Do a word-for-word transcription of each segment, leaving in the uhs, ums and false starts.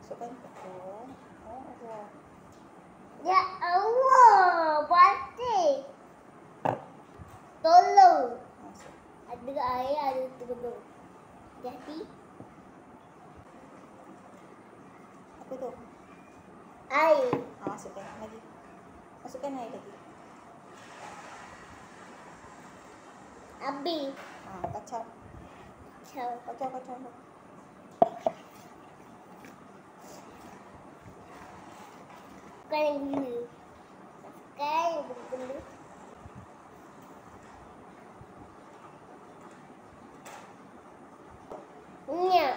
Masukkan betul. Oh, Allah. Ya Allah, batik. Tolong. Masuk. Ada air, ada tolong. Jadi Apa tu? air. Ha, masukkan lagi. Masukkan air lagi. Habis. Ha, kacau. Kacau. Kacau, kacau. Bukan yang gula. Masukkan yang gula-gula. Minyak.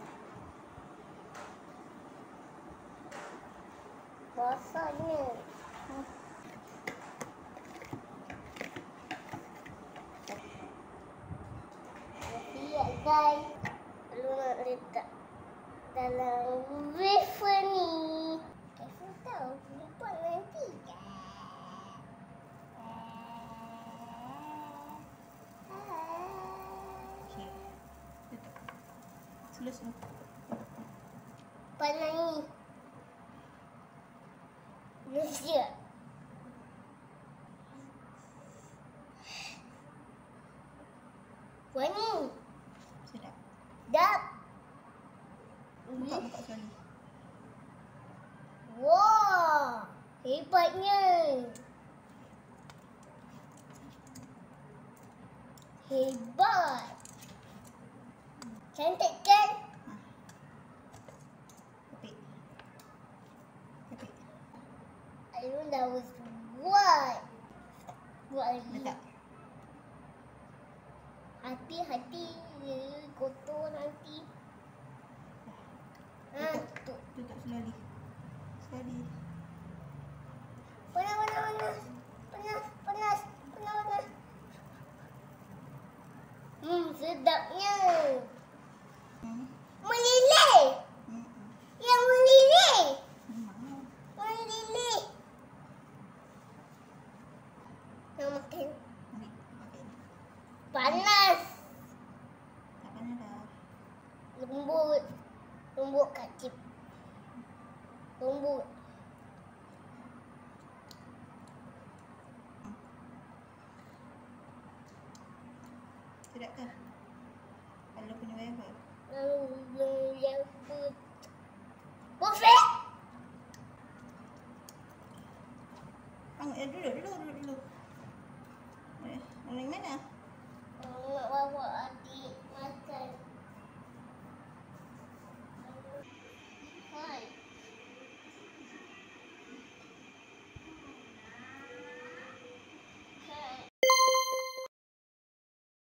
Basahnya. Siap guys. Lalu nak letak dalam wafer ni. Wafer tahu lupa nanti. Okey. Letak. Selesai. Panas ni. Malaysia. Wangi. Sedap. Dap. Buka, buka sekali. Wah, hebatnya. Hebat. Cantik kan? Ha. Kepik. Kepik. Ayun dah was buat. Buat lagi. Letak. Hati-hati kotor nanti. Ha, Letak. tu. Letak sekali. Sekali. Panas, panas, panas. Panas, panas. Panas, panas. Hmm, sedapnya. Hmm. Meleleh. Hmm. Yang meleleh. Hmm. Meleleh. Nak makan. Ambil. Makan. Panas. Tak panas dah. Lembut. Lembut kacip. Lembut. Sedap ke? Kalau punya wafer. Lalu yang ber... Perfect. Bangun eh, dulu, dulu, dulu, dulu. Eh, orang mana? Mak bawa